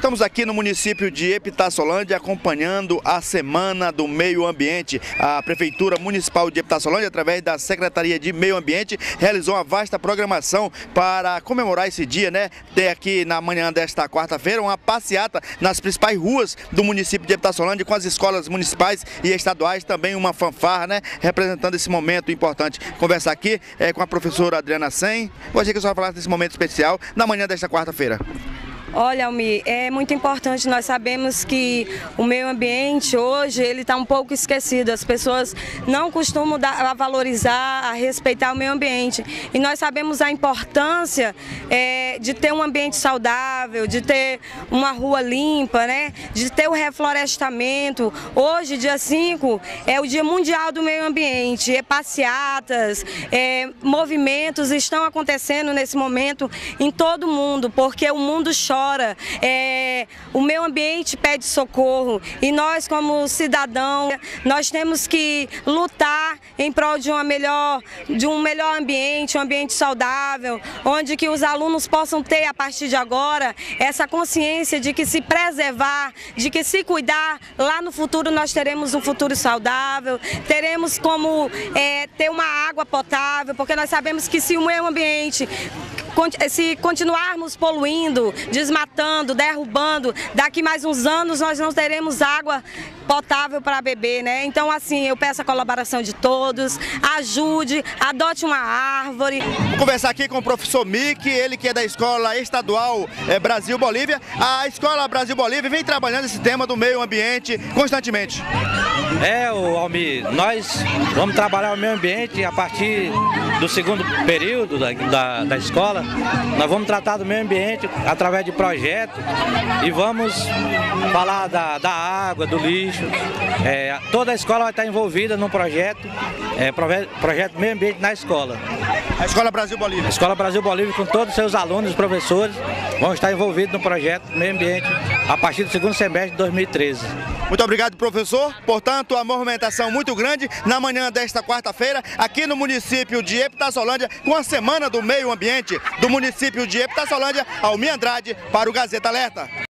Estamos aqui no município de Epitáciolândia acompanhando a Semana do Meio Ambiente. A Prefeitura Municipal de Epitáciolândia, através da Secretaria de Meio Ambiente, realizou uma vasta programação para comemorar esse dia, né? Tem aqui na manhã desta quarta-feira uma passeata nas principais ruas do município de Epitáciolândia com as escolas municipais e estaduais, também uma fanfarra, né? Representando esse momento importante. Conversar aqui com a professora Adriana Sen. Gostaria que a senhora falasse desse momento especial na manhã desta quarta-feira. Olha, Almir, é muito importante, nós sabemos que o meio ambiente hoje ele está um pouco esquecido, as pessoas não costumam valorizar, a respeitar o meio ambiente e nós sabemos a importância de ter um ambiente saudável, de ter uma rua limpa, né? De ter o reflorestamento. Hoje, dia 5, é o Dia Mundial do Meio Ambiente, passeatas, movimentos estão acontecendo nesse momento em todo o mundo, porque o mundo chora. O meio ambiente pede socorro e nós como cidadãos, nós temos que lutar em prol de um melhor ambiente, um ambiente saudável, onde que os alunos possam ter a partir de agora essa consciência de que se preservar, de que se cuidar, lá no futuro nós teremos um futuro saudável, teremos como ter uma água potável, porque nós sabemos que se o meio ambiente se continuarmos poluindo, desmatando, derrubando, daqui mais uns anos nós não teremos água potável para beber, né? Então, assim, eu peço a colaboração de todos, ajude, adote uma árvore. Vou conversar aqui com o professor Mick, ele que é da Escola Estadual Brasil-Bolívia. A Escola Brasil-Bolívia vem trabalhando esse tema do meio ambiente constantemente. Almir, nós vamos trabalhar o meio ambiente a partir do segundo período da escola. Nós vamos tratar do meio ambiente através de projetos e vamos falar da água, do lixo. Toda a escola vai estar envolvida num projeto, projeto meio ambiente na escola. A Escola Brasil-Bolívia. A Escola Brasil-Bolívia, com todos os seus alunos e professores, vão estar envolvidos no projeto meio ambiente a partir do segundo semestre de 2013. Muito obrigado, professor. Portanto, a movimentação muito grande na manhã desta quarta-feira, aqui no município de Epitáciolândia, com a Semana do Meio Ambiente do município de Epitáciolândia. Almir Andrade para o Gazeta Alerta.